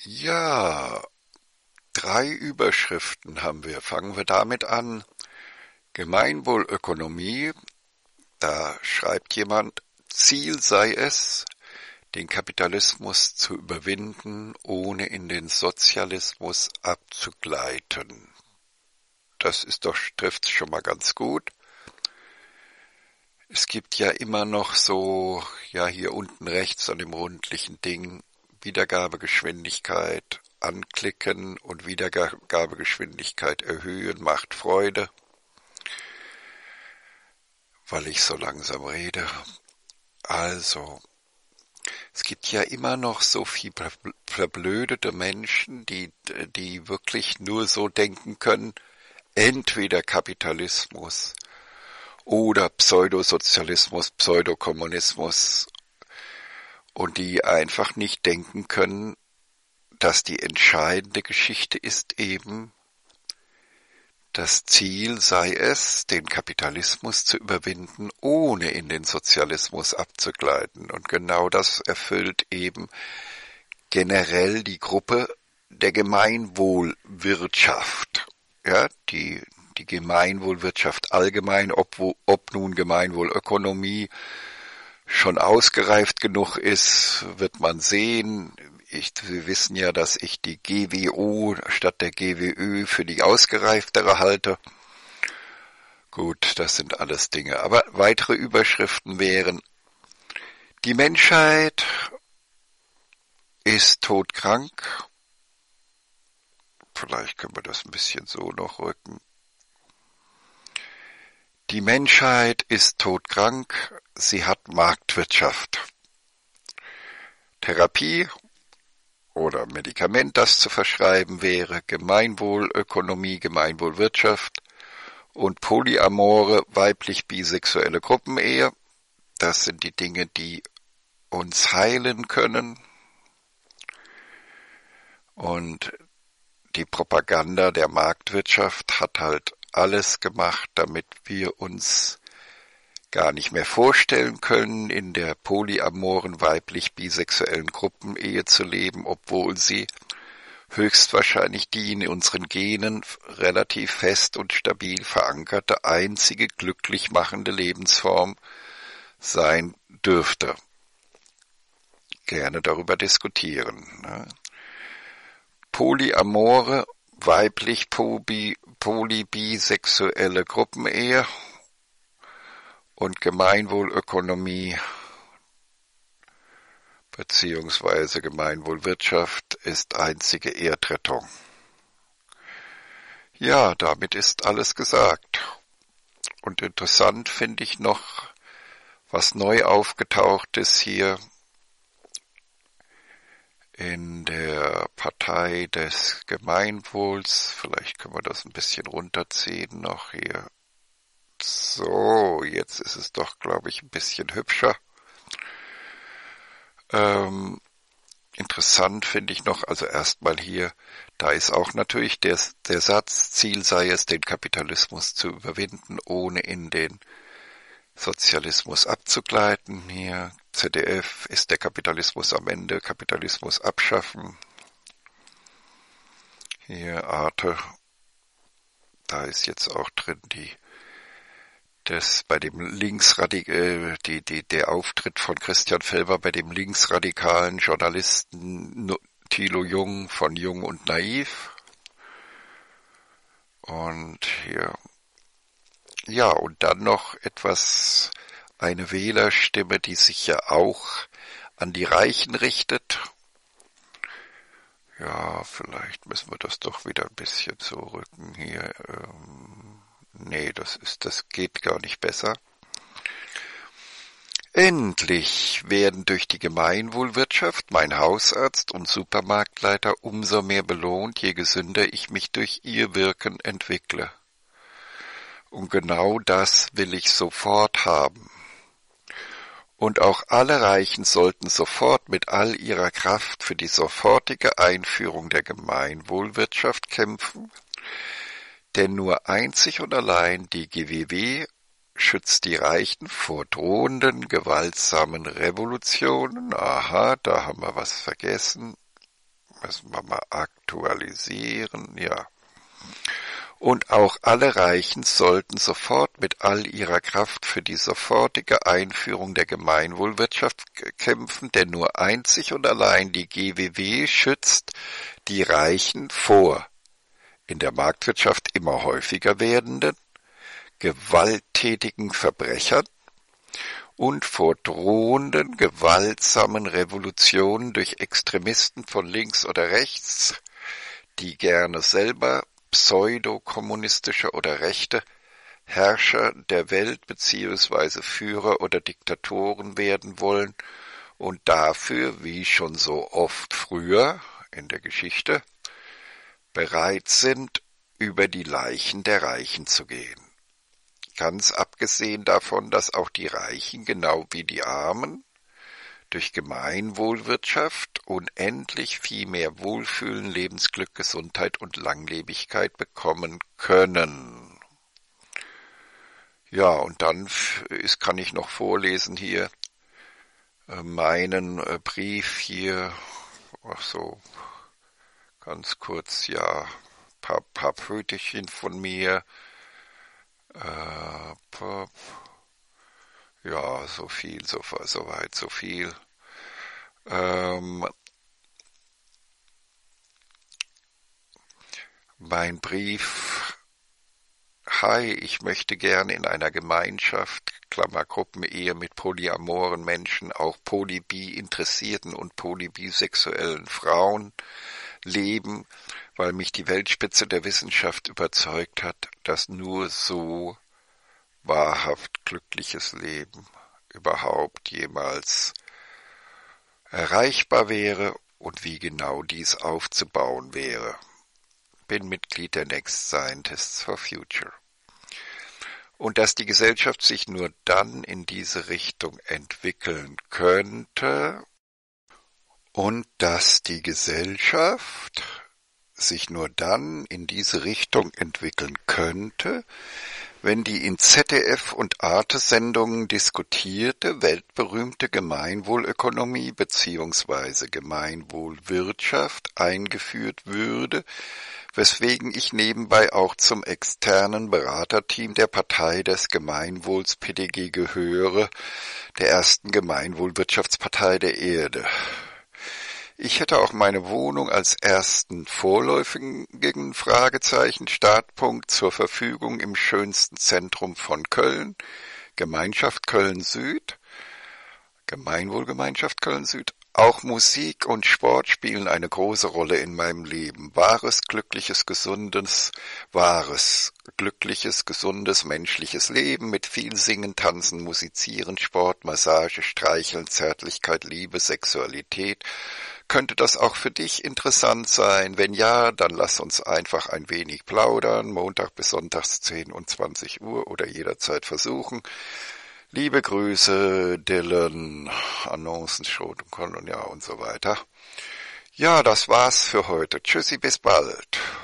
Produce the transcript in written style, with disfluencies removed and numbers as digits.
Ja, drei Überschriften haben wir. Fangen wir damit an. Gemeinwohlökonomie, da schreibt jemand, Ziel sei es, den Kapitalismus zu überwinden, ohne in den Sozialismus abzugleiten. Das ist doch, trifft's schon mal ganz gut. Es gibt ja immer noch so, ja hier unten rechts an dem rundlichen Ding, Wiedergabegeschwindigkeit anklicken und Wiedergabegeschwindigkeit erhöhen macht Freude, weil ich so langsam rede. Also, es gibt ja immer noch so viel verblödete Menschen, die wirklich nur so denken können, entweder Kapitalismus oder Pseudosozialismus, Pseudokommunismus und die einfach nicht denken können, dass die entscheidende Geschichte ist eben, das Ziel sei es, den Kapitalismus zu überwinden, ohne in den Sozialismus abzugleiten. Und genau das erfüllt eben generell die Gruppe der Gemeinwohlwirtschaft. Ja, die Gemeinwohlwirtschaft allgemein, ob nun Gemeinwohlökonomie schon ausgereift genug ist, wird man sehen. Wir wissen ja, dass ich die GWO statt der GWÖ für die ausgereiftere halte. Gut, das sind alles Dinge. Aber weitere Überschriften wären, die Menschheit ist todkrank. Vielleicht können wir das ein bisschen so noch rücken. Die Menschheit ist todkrank, sie hat Marktwirtschaft. Therapie oder Medikament, das zu verschreiben wäre, Gemeinwohlökonomie, Gemeinwohlwirtschaft und polyamore weiblich-bisexuelle Gruppenehe. Das sind die Dinge, die uns heilen können. Und die Propaganda der Marktwirtschaft hat halt alles gemacht, damit wir uns gar nicht mehr vorstellen können, in der polyamoren weiblich-bisexuellen Gruppenehe zu leben, obwohl sie höchstwahrscheinlich die in unseren Genen relativ fest und stabil verankerte einzige glücklich machende Lebensform sein dürfte. Gerne darüber diskutieren. Polyamore weiblich-polybisexuelle Gruppenehe und Gemeinwohlökonomie beziehungsweise Gemeinwohlwirtschaft ist einzige Erdrettung. Ja, damit ist alles gesagt. Und interessant finde ich noch, was neu aufgetaucht ist hier in der Partei des Gemeinwohls. Vielleicht können wir das ein bisschen runterziehen noch hier. So, jetzt ist es doch, glaube ich, ein bisschen hübscher. Interessant finde ich noch, also erstmal hier, da ist auch natürlich der Satz, Ziel sei es, den Kapitalismus zu überwinden, ohne in den Sozialismus abzugleiten. Hier, ZDF, ist der Kapitalismus am Ende, Kapitalismus abschaffen. Hier, Arte, da ist jetzt auch drin bei dem der Auftritt von Christian Felber bei dem linksradikalen Journalisten Thilo Jung von Jung und Naiv. Und hier, ja, und dann noch eine Wählerstimme, die sich ja auch an die Reichen richtet. Ja, vielleicht müssen wir das doch wieder ein bisschen so rücken hier. Nee, das geht gar nicht besser. Endlich werden durch die Gemeinwohlwirtschaft mein Hausarzt und Supermarktleiter umso mehr belohnt, je gesünder ich mich durch ihr Wirken entwickle. Und genau das will ich sofort haben. Und auch alle Reichen sollten sofort mit all ihrer Kraft für die sofortige Einführung der Gemeinwohlwirtschaft kämpfen, denn nur einzig und allein die GWW schützt die Reichen vor drohenden, gewaltsamen Revolutionen. Aha, da haben wir was vergessen. Müssen wir mal aktualisieren, ja. Und auch alle Reichen sollten sofort mit all ihrer Kraft für die sofortige Einführung der Gemeinwohlwirtschaft kämpfen, denn nur einzig und allein die GWW schützt die Reichen vor in der Marktwirtschaft immer häufiger werdenden, gewalttätigen Verbrechern und vor drohenden, gewaltsamen Revolutionen durch Extremisten von links oder rechts, die gerne selber pseudokommunistische oder rechte Herrscher der Welt bzw. Führer oder Diktatoren werden wollen und dafür, wie schon so oft früher in der Geschichte, bereit sind, über die Leichen der Reichen zu gehen. Ganz abgesehen davon, dass auch die Reichen, genau wie die Armen, durch Gemeinwohlwirtschaft unendlich viel mehr Wohlfühlen, Lebensglück, Gesundheit und Langlebigkeit bekommen können. Ja, und dann kann ich noch vorlesen hier meinen Brief hier, ach so, ganz kurz, ja, paar Pötchen von mir, ja, so viel, so weit, so viel. Mein Brief: Hi, ich möchte gerne in einer Gemeinschaft, Gruppenehe mit polyamoren Menschen, auch polybi-interessierten und polybisexuellen Frauen leben, weil mich die Weltspitze der Wissenschaft überzeugt hat, dass nur so wahrhaft glückliches Leben überhaupt jemals erreichbar wäre und wie genau dies aufzubauen wäre. Bin Mitglied der Next Scientists for Future. Und dass die Gesellschaft sich nur dann in diese Richtung entwickeln könnte und dass die Gesellschaft sich nur dann in diese Richtung entwickeln könnte, wenn die in ZDF und Arte-Sendungen diskutierte, weltberühmte Gemeinwohlökonomie bzw. Gemeinwohlwirtschaft eingeführt würde, weswegen ich nebenbei auch zum externen Beraterteam der Partei des Gemeinwohls PDG gehöre, der ersten Gemeinwohlwirtschaftspartei der Erde. Ich hätte auch meine Wohnung als ersten vorläufigen Startpunkt zur Verfügung im schönsten Zentrum von Köln, Gemeinschaft Köln-Süd, Gemeinwohlgemeinschaft Köln-Süd. Auch Musik und Sport spielen eine große Rolle in meinem Leben. Wahres, glückliches, gesundes menschliches Leben mit viel Singen, Tanzen, Musizieren, Sport, Massage, Streicheln, Zärtlichkeit, Liebe, Sexualität. Könnte das auch für dich interessant sein? Wenn ja, dann lass uns einfach ein wenig plaudern, Montag bis Sonntags 10 und 20 Uhr oder jederzeit versuchen. Liebe Grüße, Dylan, Annoncen, Schrot und Kolon, ja und so weiter. Ja, das war's für heute. Tschüssi, bis bald.